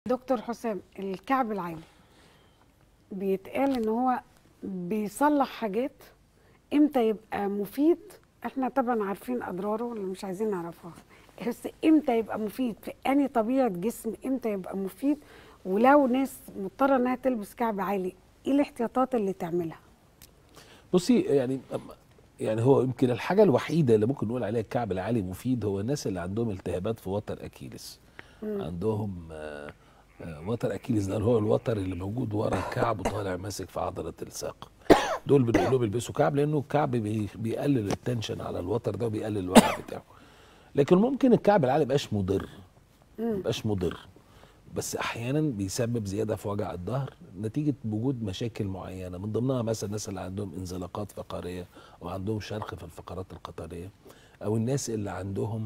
دكتور حسام، الكعب العالي بيتقال ان هو بيصلح حاجات. امتى يبقى مفيد؟ احنا طبعا عارفين اضراره اللي مش عايزين نعرفها، بس امتى يبقى مفيد في انهي طبيعه جسم؟ امتى يبقى مفيد؟ ولو ناس مضطره انها تلبس كعب عالي، ايه الاحتياطات اللي تعملها؟ بصي، يعني هو يمكن الحاجه الوحيده اللي ممكن نقول عليها الكعب العالي مفيد هو الناس اللي عندهم التهابات في وتر اكيلس. عندهم وتر اكيلس ده اللي هو الوتر اللي موجود ورا الكعب وطالع ماسك في عضله الساق. دول بنقول لهم يلبسوا كعب لانه الكعب بيقلل التنشن على الوتر ده وبيقلل الوجع بتاعه. لكن ممكن الكعب العالي مبقاش مضر، بس احيانا بيسبب زياده في وجع الظهر نتيجه وجود مشاكل معينه، من ضمنها مثلا الناس اللي عندهم انزلاقات فقريه او عندهم شرخ في الفقرات القطريه، او الناس اللي عندهم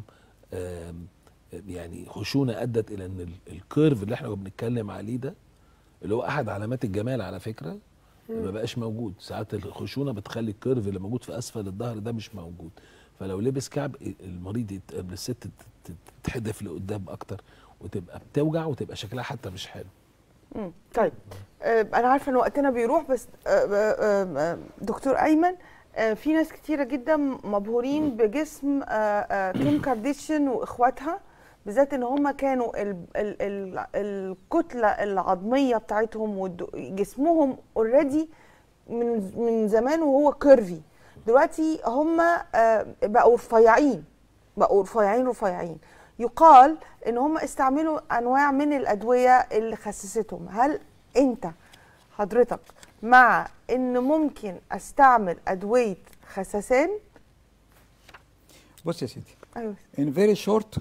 يعني خشونه ادت الى ان الكيرف اللي احنا بنتكلم عليه ده اللي هو احد علامات الجمال على فكره ما بقاش موجود. ساعات الخشونه بتخلي الكيرف اللي موجود في اسفل الظهر ده مش موجود، فلو لبس كعب المريض الست تتحدف لقدام اكتر وتبقى بتوجع وتبقى شكلها حتى مش حلو. طيب، انا عارفه ان وقتنا بيروح، بس دكتور ايمن، في ناس كتيره جدا مبهورين بجسم كيم كارديشيان واخواتها، بالذات ان هم كانوا الكتله العظميه بتاعتهم وجسمهم اوريدي من زمان وهو كيرفي. دلوقتي هم بقوا رفيعين. يقال ان هم استعملوا انواع من الادويه اللي خسستهم. هل انت حضرتك مع ان ممكن استعمل ادويه خسسان؟ بص يا سيدي، ايوه، ان فيري شورت،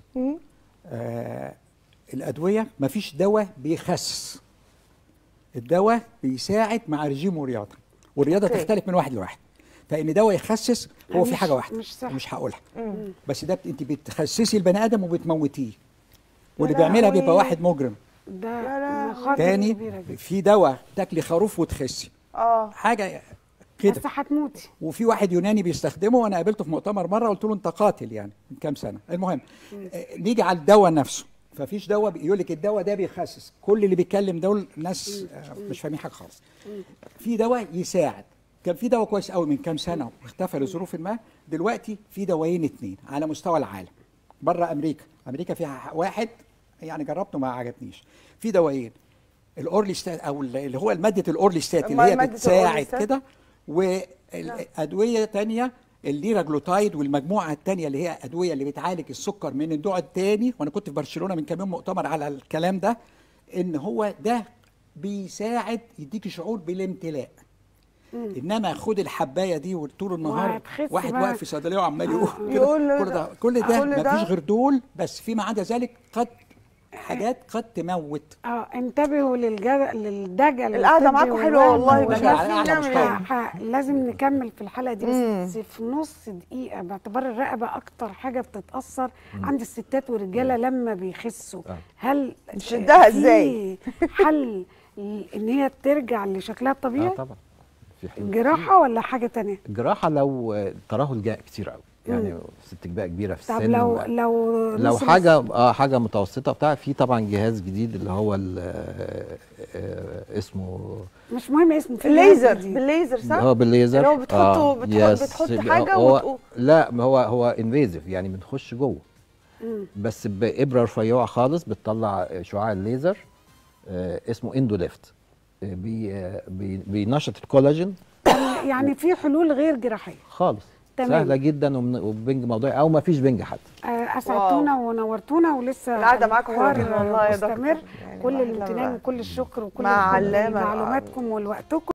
الادويه مفيش دواء بيخسس. الدواء بيساعد مع رجيم ورياضه، والرياضه تختلف من واحد لواحد. فان دواء يخسس هو في حاجه واحده مش هقولها، بس ده انت بتخسسي البني ادم وبتموتيه، واللي بيعملها بيبقى واحد مجرم. ده مخاطر تاني في دواء تاكلي خروف وتخسي، حاجه كده بس هتموتي. وفي واحد يوناني بيستخدمه، وانا قابلته في مؤتمر مره قلت له انت قاتل يعني من كام سنه. المهم نيجي على الدواء نفسه، ففيش دواء بيقول لك الدواء ده بيخسس. كل اللي بيتكلم دول ناس مش فاهمين حاجه خالص. في دواء يساعد. كان في دواء كويس قوي من كام سنه واختفى لظروف ما. دلوقتي في دوايين اتنين على مستوى العالم. بره امريكا فيها واحد يعني جربته ما عجبنيش. في دوايين الاورليستات او اللي هو ماده الاورليستات اللي هي بتساعد كده، وادويه تانية الليراجلوتايد والمجموعه التانية اللي هي ادويه اللي بتعالج السكر من النوع الثاني. وانا كنت في برشلونه من كام يوم مؤتمر على الكلام ده، ان هو ده بيساعد يديك شعور بالامتلاء. انما خد الحبايه دي وطول النهار واحد واقف في صيدليه وعمال يقول كل ده مفيش غير دول بس. فيما عدا ذلك قد حاجات قد تموت. انتبهوا للدجل. القعده معاكم حلوه والله، بس لازم نكمل في الحلقه دي، بس في نص دقيقه. باعتبار الرقبه اكتر حاجه بتتاثر عند الستات والرجاله لما بيخسوا، هل نشدها ازاي؟ حل ان هي ترجع لشكلها الطبيعي؟ طبعا في حلول. جراحه ولا حاجه تانية؟ الجراحه لو ترهل جاء كتير قوي، يعني ست بقى كبيره في السن. طب لو حاجه متوسطه بتاع، في طبعا جهاز جديد اللي هو اسمه مش مهم اسمه، في بالليزر صح؟ هو بالليزر اللي هو بتحط حاجه لا، هو انفيزيف، يعني بنخش جوه بس بابره رفيعه خالص بتطلع شعاع الليزر. اسمه اندوليفت. بينشط الكولاجين. يعني في حلول غير جراحيه خالص. تمام. سهله جدا وبنج موضوعي او ما فيش بنج حتى. اسعدتونا ونورتونا، ولسه القعده معاكم والله مستمر. كل الامتنان وكل الشكر وكل معلوماتكم ولوقتكم.